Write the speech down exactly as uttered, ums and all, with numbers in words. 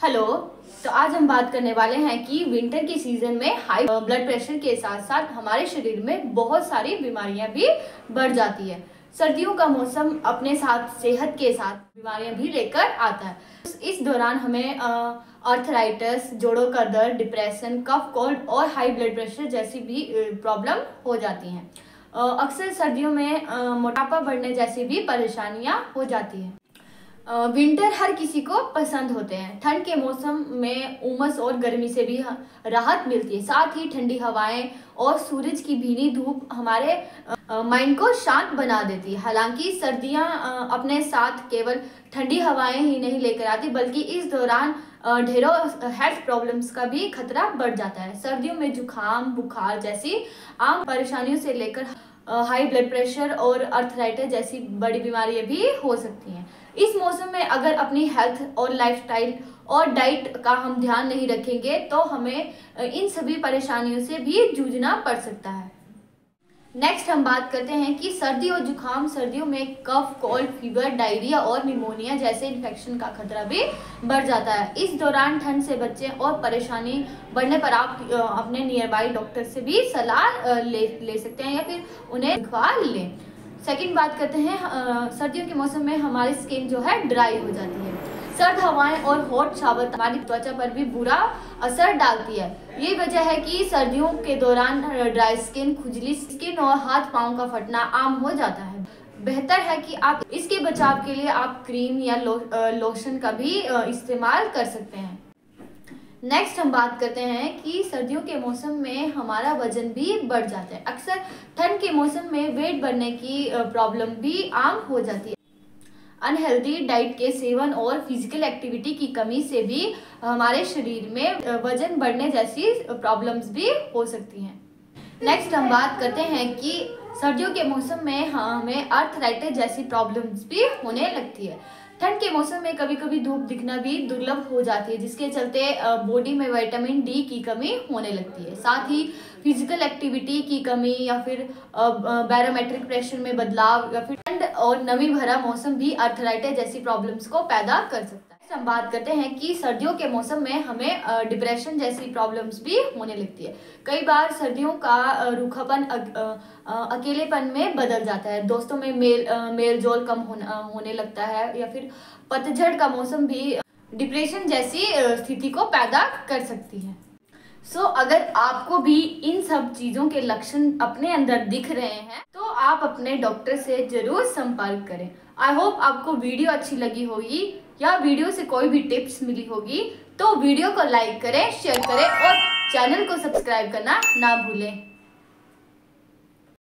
Hello. तो आज हम बात करने वाले हैं कि विंटर की सीजन में हाई ब्लड प्रेशर के साथ साथ हमारे शरीर में बहुत सारी बीमारियां भी बढ़ जाती है। सर्दियों का मौसम अपने साथ सेहत के साथ बीमारियां भी लेकर आता है। इस दौरान हमें आर्थराइटिस, जोड़ों का दर्द, डिप्रेशन, कफ, कोल्ड और हाई ब्लड प्रेशर जैसी भी प्रॉब्लम हो जाती हैं। अक्सर सर्दियों में मोटापा बढ़ने जैसी भी परेशानियां हो जाती हैं। विंटर हर किसी को पसंद होते हैं। ठंड के मौसम में उमस और गर्मी से भी राहत मिलती है। साथ ही ठंडी हवाएं और सूरज की भीनी धूप हमारे माइंड को शांत बना देती है। हालांकि सर्दियां अपने साथ केवल ठंडी हवाएं ही नहीं लेकर आती, बल्कि इस दौरान ढेरों हेल्थ प्रॉब्लम्स का भी खतरा बढ़ जाता है। सर्दियों में जुकाम, बुखार जैसी आम परेशानियों से लेकर हाई ब्लड प्रेशर और आर्थराइटिस जैसी बड़ी बीमारियां भी हो सकती हैं। इस मौसम में अगर अपनी हेल्थ और लाइफस्टाइल और डाइट का हम ध्यान नहीं रखेंगे तो हमें इन सभी परेशानियों से भी जूझना पड़ सकता है। नेक्स्ट हम बात करते हैं कि सर्दी और जुकाम। सर्दियों में कफ, कोल्ड, फीवर, डायरिया और निमोनिया जैसे इन्फेक्शन का खतरा भी बढ़ जाता है। इस दौरान ठंड से बचें और परेशानी बढ़ने पर आप अपने नियर बाई डॉक्टर से भी सलाह ले ले सकते हैं या फिर उन्हें दिखवा लें। सेकंड बात करते हैं, सर्दियों के मौसम में हमारी स्किन जो है ड्राई हो जाती है। सर्द हवाएं और हॉट शावर हमारी त्वचा पर भी बुरा असर डालती है। ये वजह है कि सर्दियों के दौरान ड्राई स्किन, खुजली स्किन और हाथ पांव का फटना आम हो जाता है। बेहतर है कि आप इसके बचाव के लिए आप क्रीम या लो, लोशन का भी इस्तेमाल कर सकते हैं। नेक्स्ट हम बात करते हैं कि सर्दियों के मौसम में हमारा वजन भी बढ़ जाता है। अक्सर ठंड के मौसम में वेट बढ़ने की प्रॉब्लम भी आम हो जाती है। अनहेल्दी डाइट के सेवन और फिजिकल एक्टिविटी की कमी से भी हमारे शरीर में वजन बढ़ने जैसी प्रॉब्लम्स भी हो सकती हैं। नेक्स्ट हम बात करते हैं कि सर्दियों के मौसम में हमें आर्थराइटिस जैसी प्रॉब्लम्स भी होने लगती है। ठंड के मौसम में कभी कभी धूप दिखना भी दुर्लभ हो जाती है, जिसके चलते बॉडी में विटामिन डी की कमी होने लगती है। साथ ही फिजिकल एक्टिविटी की कमी या फिर बैरोमेट्रिक प्रेशर में बदलाव या फिर ठंड और नमी भरा मौसम भी आर्थराइटिस जैसी प्रॉब्लम्स को पैदा कर सकता है। हम बात करते हैं कि सर्दियों के मौसम में हमें डिप्रेशन जैसी प्रॉब्लम्स भी होने लगती है। कई बार सर्दियों का रूखापन अकेलेपन में बदल जाता है। दोस्तों में मेल मेल जोल कम होने लगता है या फिर पतझड़ का मौसम भी डिप्रेशन जैसी स्थिति को पैदा कर सकती है। सो so, अगर आपको भी इन सब चीज़ों के लक्षण अपने अंदर दिख रहे हैं तो आप अपने डॉक्टर से जरूर संपर्क करें। आई होप आपको वीडियो अच्छी लगी होगी या वीडियो से कोई भी टिप्स मिली होगी तो वीडियो को लाइक करें, शेयर करें और चैनल को सब्सक्राइब करना ना भूलें।